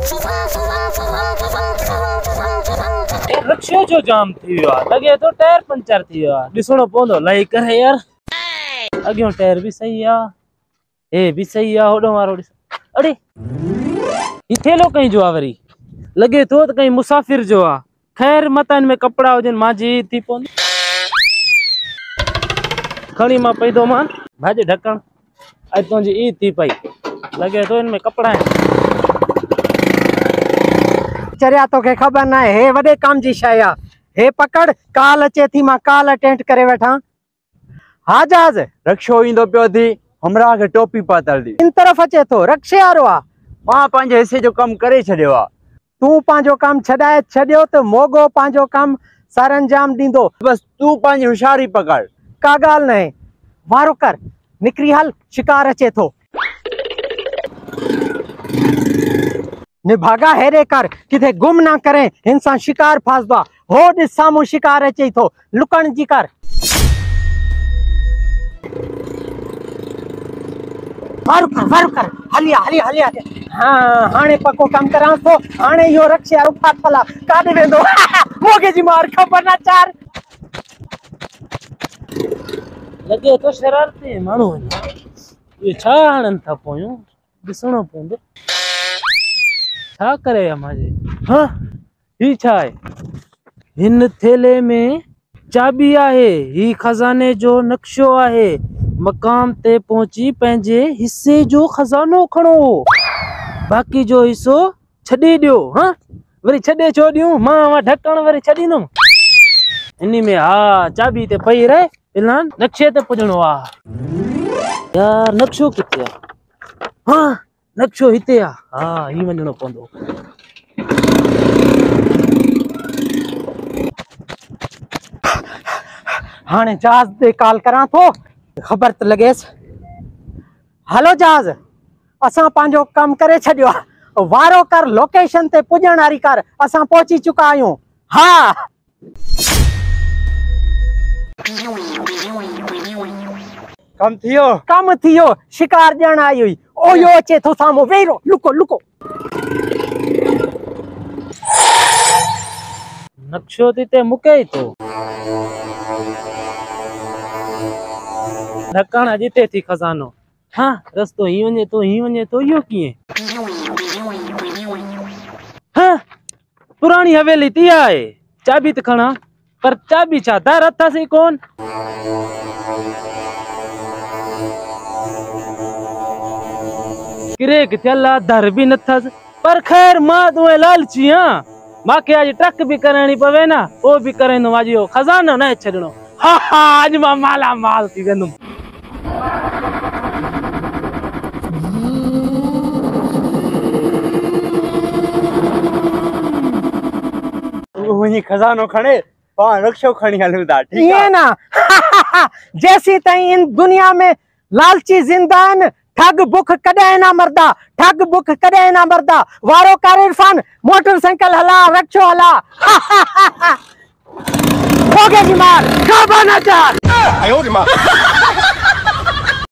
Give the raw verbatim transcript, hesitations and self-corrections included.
रक्षो जो जाम थी वियो आहे, लगे तो टायर पंचर थी वियो आहे, ॾिसणो पवंदो लही करे यार। अॻियों टायर भी सही आहे, हे भी सही आहे, होॾो वारो ॾिस। अरे ही थेलो कहीं जो आहे वरी, लगे तो त कहीं मुसाफिर जो आहे। खैर मत इन में कपड़ा हुजन, मांजी थी पवंदी। खणी मां पैदो मान भाॼी ढकण, अॼु तुंहिंजी ईद थी पई, लगे तो इनमें कपड़ा आहिनि। चरिया तोखे ख़बर ना है, हे वॾे काम जी शय आ। हे पकड़, काल अचे थी, मां काल अटेंड करे वेठा। हा जहाज रक्षो ईंदो पियो थी, हमरा के टोपी पातल दी इन तरफ अचे थो, रक्षे वारो आ। मां पंहिंजे हिस्से जो कम करे छॾियो आ। तू पांजो काम छॾाए छॾियो त मोगो पांजो काम सर अंजाम दींदो। बस तू पंहिंजी होशियारी पकड़। का ॻाल्हि न है, वारो कर, निकरी हल, शिकार अचे थो। निभागा हेरे कर, किथे गुम ना करे, इंसान शिकार फासबा। हो ॾिस साम्हूं शिकार अचे थो, लुकण जी कर। वारो कर, वारो कर, हलिया हलिया हलिया। हाँ हाणे पको कम करां थो, हाणे यो रक्षे वारो फाथला काॾे वेंदो। मोगे जी मार खबर ना चार। लगे तो शरारती माण्हू आहिनि, इहे छा हणनि था पोयूं, ॾिसणो पवंदो छा करे माजे। हाँ ही छा आहे, हिन थेले में चाबी आहे, ही खजाने जो नक्शो आहे। मकाम ते पहुंची पंहिंजे हिस्से जो खजानो खणो, बाक़ी जो हिस्सो छॾे ॾियो। हाँ वरी छॾे छो ॾियूं, मां ढकण वरी छॾींदुमि इन्ही में। हा चाबी ते पई रहे, इलान नक्शे ते पुॼणो आहे। यार नक्शो किथे आहे? हाँ नक्शो हिते आहे, हा ही वञणो पवंदो। हाणे जहाज ते कॉल करां थो, खबर त लॻेसि। हलो जहाज, असां पंहिंजो कम करे छॾियो आहे, वारो कर, लोकेशन ते पुॼण वारी कर, असां पहुची चुका आहियूं। हा कम थियो, कम थियो, शिकार ॼण आई हुई। ओ यो अचे थो साम्हूं, वेरो लुको लुको। नक्शो ते मुके ई थो, ढकण अॼिते थी खजानो। हाँ रस्तो ही वञे थो, ही वञे थो, इहो कीअं? हाँ पुरानी हवेली थी आहे, चाबी त खणा, पर चाबी छा दर अथसि कोन। क्रेक थियल आहे, दर भी नथस, पर खैर मां तो लालची हाँ, मांखे अॼु ट्रक भी करणी पवे ना, वो भी करेंदुमि। अॼु इहो खजानो न छॾणो। हा हा अॼु मां माला माल थी वेंदुमि। तू खजानो खणे, पाण रक्षो खणी हलूं था, ठीक है ना। जैसी ताईं इन दुनिया में लालची जिंदा आहिनि, ठग बुख कॾहिं ना मरदा, ठग बुख कॾहिं ना मरदा। वारो कर इरफान, मोटरसाइकिल हला, रक्षो हला। होगे जी मार, खबर ना चार।